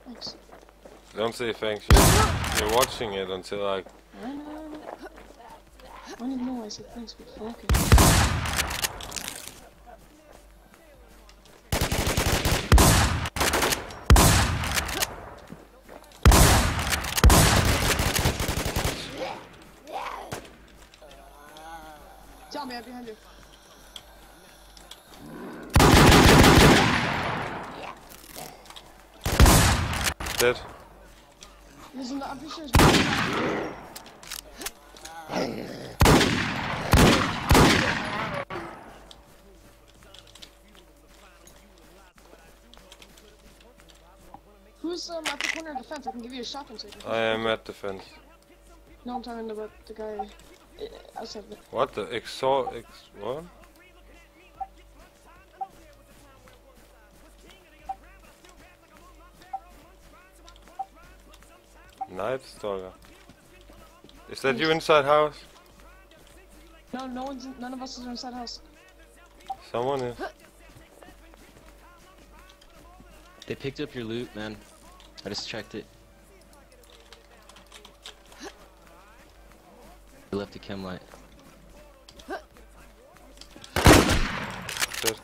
Thanks. Don't say thanks. You're watching it until like. I know. I don't even know why I said thanks, but okay. Tell me, I'm behind you. Dead. Listen, I'm pretty sure it's Who's at the corner of the fence? I can give you a shotgun so you can I am at the fence. No, I'm talking about the guy outside of it. What the what? Night Stalker. Is that you inside house? No, none of us is inside house. Someone is. They picked up your loot, man. I just checked it. They left the chem light. Dead.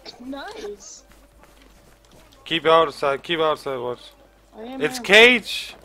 Nice. Keep outside, watch. I am. It's Cage!